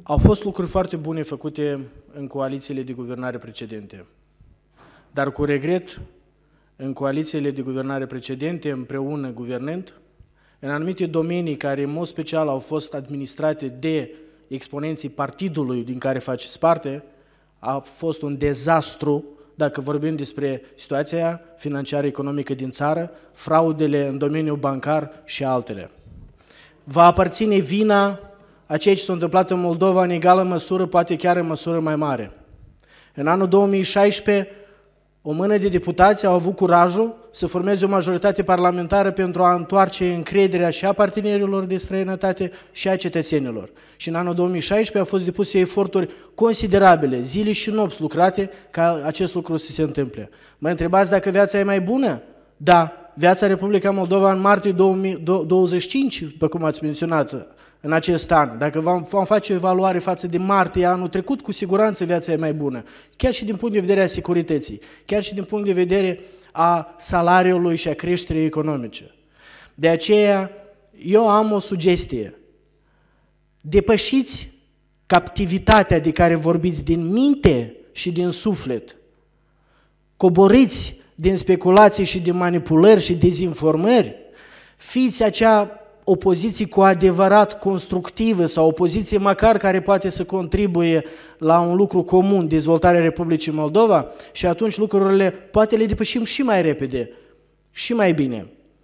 Au fost lucruri foarte bune făcute în coalițiile de guvernare precedente, dar cu regret, în coalițiile de guvernare precedente, împreună guvernând, în anumite domenii care în mod special au fost administrate de exponenții partidului din care faceți parte, a fost un dezastru dacă vorbim despre situația financiară economică din țară, fraudele în domeniul bancar și altele. Va aparține vina a ceea ce s-a întâmplat în Moldova în egală măsură, poate chiar în măsură mai mare. În anul 2016, o mână de deputați au avut curajul să formeze o majoritate parlamentară pentru a întoarce încrederea și a partenerilor de străinătate și a cetățenilor. Și în anul 2016 au fost depuse eforturi considerabile, zile și nopți lucrate, ca acest lucru să se întâmple. Mă întrebați dacă viața e mai bună? Da, viața în Republica Moldova în martie 2025, după cum ați menționat, în acest an. Dacă vom face o evaluare față de martie anul trecut, cu siguranță viața e mai bună. Chiar și din punct de vedere a securității, chiar și din punct de vedere a salariului și a creșterii economice. De aceea, eu am o sugestie. Depășiți captivitatea de care vorbiți din minte și din suflet. Coborâți din speculații și din manipulări și dezinformări. Fiți acea opoziție cu adevărat constructivă sau opoziție măcar care poate să contribuie la un lucru comun, dezvoltarea Republicii Moldova, și atunci lucrurile poate le depășim și mai repede și mai bine.